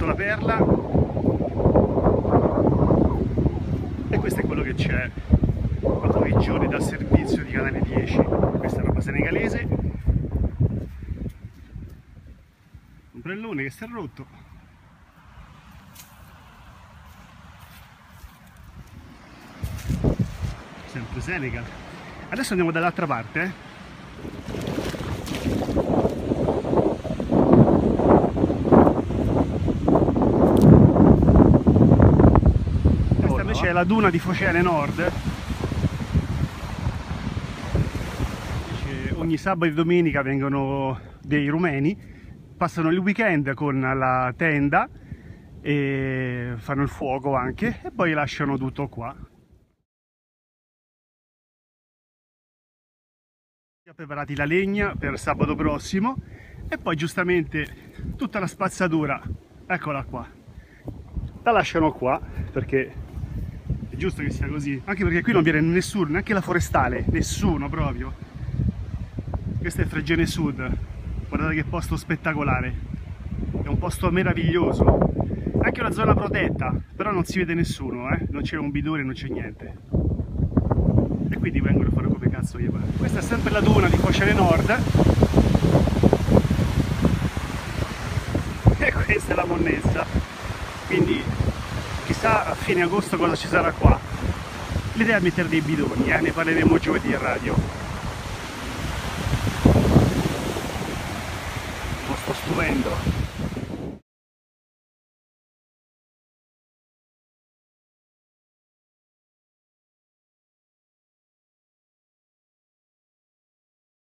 sotto la perla, e questo è quello che c'è a pochi giorni dal servizio di Canale 10. Questa è roba senegalese, ombrellone che si è rotto. Sempre Senegal. Adesso andiamo dall'altra parte, Questa invece è la duna di Focene Nord. Ogni sabato e domenica vengono dei rumeni, passano il weekend con la tenda e fanno il fuoco anche, e poi lasciano tutto qua. Preparati la legna per sabato prossimo, e poi giustamente tutta la spazzatura, eccola qua, la lasciano qua perché è giusto che sia così, anche perché qui non viene nessuno, neanche la forestale, nessuno proprio. Questo è Fregene Sud, guardate che posto spettacolare, è un posto meraviglioso, anche una zona protetta, però non si vede nessuno, non c'è un bidone, non c'è niente. E quindi vengono a fare come cazzo gli pare. Questa è sempre la duna di Focene Nord, e questa è la monnezza, quindi chissà a fine agosto cosa ci sarà qua. L'idea è mettere dei bidoni, ne parleremo giovedì in radio. Posto stupendo.